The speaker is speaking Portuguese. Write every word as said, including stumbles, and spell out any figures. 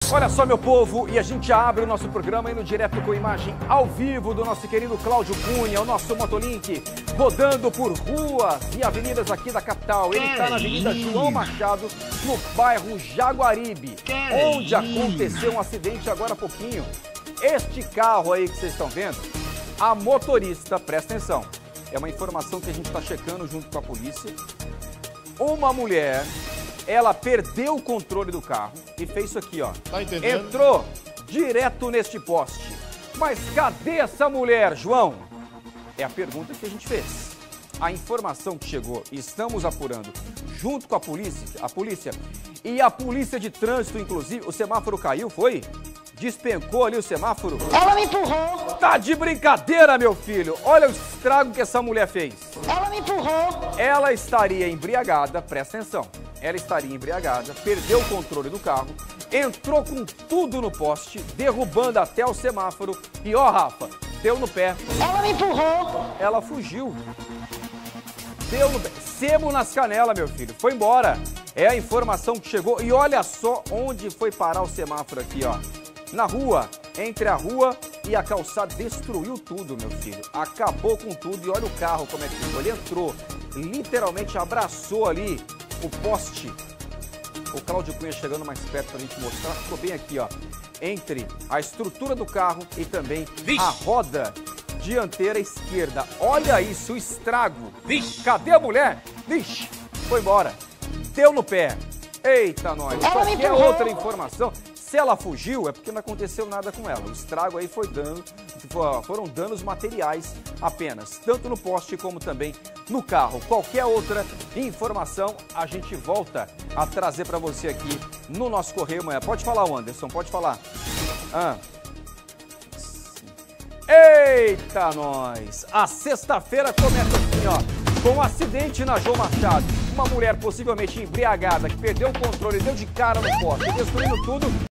Olha só, meu povo, e a gente abre o nosso programa indo direto com imagem ao vivo do nosso querido Cláudio Cunha, o nosso Motolink, rodando por ruas e avenidas aqui da capital. Ele está na Avenida João Machado, no bairro Jaguaribe, onde aconteceu um acidente agora há pouquinho. Este carro aí que vocês estão vendo, a motorista, presta atenção, é uma informação que a gente está checando junto com a polícia. Uma mulher, ela perdeu o controle do carro e fez isso aqui, ó. Tá entendendo? Entrou direto neste poste. Mas cadê essa mulher, João? É a pergunta que a gente fez. A informação que chegou, estamos apurando junto com a polícia, a polícia e a polícia de trânsito, inclusive, o semáforo caiu, foi? Despencou ali o semáforo? Ela me empurrou. Tá de brincadeira, meu filho. Olha o estrago que essa mulher fez. Ela me empurrou. Ela estaria embriagada, presta atenção. Ela estaria embriagada, perdeu o controle do carro, entrou com tudo no poste, derrubando até o semáforo e, ó, Rafa, deu no pé. Ela me empurrou. Ela fugiu. Deu no pé. Sebo nas canelas, meu filho. Foi embora. É a informação que chegou. E olha só onde foi parar o semáforo aqui, ó. Na rua, entre a rua e a calçada, destruiu tudo, meu filho. Acabou com tudo e olha o carro como é que ficou. Ele entrou, literalmente abraçou ali o poste. O Cláudio Cunha chegando mais perto pra gente mostrar. Ficou bem aqui, ó. Entre a estrutura do carro e também Vixe. a roda dianteira esquerda. Olha isso, o estrago. Vixe. Cadê a mulher? Vixe, foi embora. Deu no pé. Eita, nós. Qualquer outra informação... Se ela fugiu, é porque não aconteceu nada com ela. O estrago aí foi dano, foram danos materiais apenas, tanto no poste como também no carro. Qualquer outra informação, a gente volta a trazer para você aqui no nosso Correio amanhã. Pode falar, Anderson, pode falar. Ah. Eita, nós! A sexta-feira começa assim, ó, com um acidente na João Machado. Uma mulher possivelmente embriagada que perdeu o controle, deu de cara no poste, destruindo tudo.